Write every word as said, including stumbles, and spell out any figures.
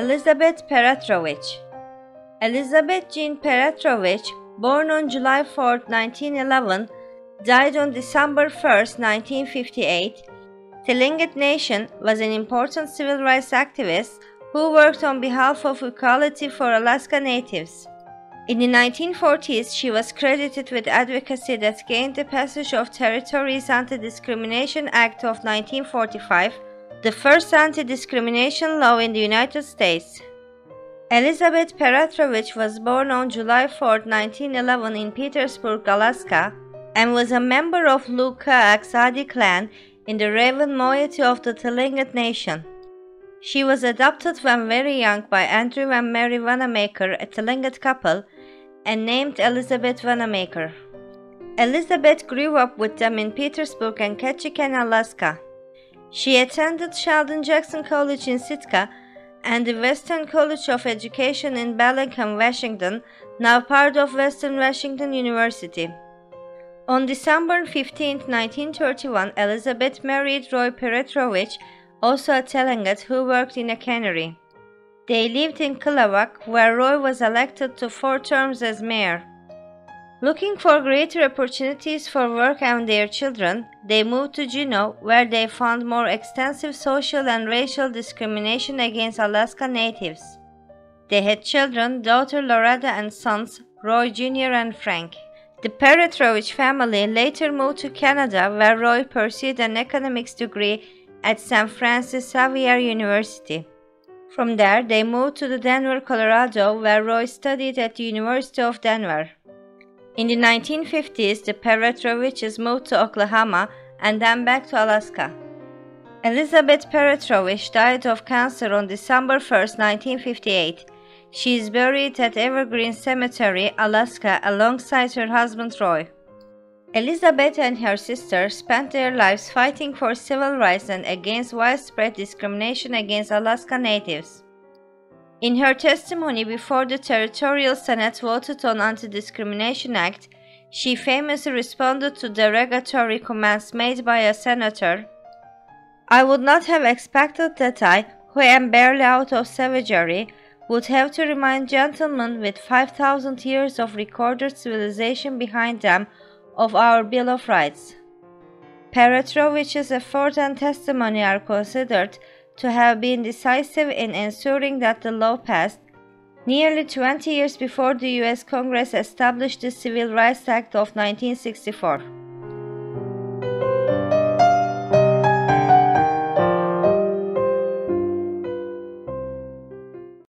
Elizabeth Petrovich. Elizabeth Jean Petrovich, born on July fourth, nineteen eleven, died on December first, nineteen fifty-eight, Tlingit Nation, was an important civil rights activist who worked on behalf of equality for Alaska Natives. In the nineteen forties, she was credited with advocacy that gained the passage of Territories Anti-Discrimination Act of nineteen forty-five, the first anti-discrimination law in the United States. Elizabeth Petrovich was born on July fourth, nineteen eleven in Petersburg, Alaska, and was a member of Lukah-Akzadi clan in the Raven moiety of the Tlingit Nation. She was adopted when very young by Andrew and Mary Wanamaker, a Tlingit couple, and named Elizabeth Wanamaker. Elizabeth grew up with them in Petersburg and Ketchikan, Alaska. She attended Sheldon Jackson College in Sitka and the Western College of Education in Bellingham, Washington, now part of Western Washington University. On December fifteenth, nineteen thirty-one, Elizabeth married Roy Petrovich, also a Tlingit, who worked in a cannery. They lived in Kilawak, where Roy was elected to four terms as mayor. Looking for greater opportunities for work and their children, they moved to Juneau, where they found more extensive social and racial discrimination against Alaska Natives. They had children, daughter Loretta and sons, Roy Junior and Frank. The Petrovich family later moved to Canada, where Roy pursued an economics degree at San Francisco Xavier University. From there, they moved to Denver, Colorado, where Roy studied at the University of Denver. In the nineteen fifties, the Petroviches moved to Oklahoma and then back to Alaska. Elizabeth Petrovich died of cancer on December first, nineteen fifty-eight. She is buried at Evergreen Cemetery, Alaska, alongside her husband Roy. Elizabeth and her sister spent their lives fighting for civil rights and against widespread discrimination against Alaska Natives. In her testimony before the Territorial Senate voted on Anti-Discrimination Act, she famously responded to derogatory comments made by a senator. "I would not have expected that I, who am barely out of savagery, would have to remind gentlemen with five thousand years of recorded civilization behind them of our Bill of Rights." Petrovich's effort and testimony are considered to have been decisive in ensuring that the law passed nearly twenty years before the U S Congress established the Civil Rights Act of nineteen sixty-four.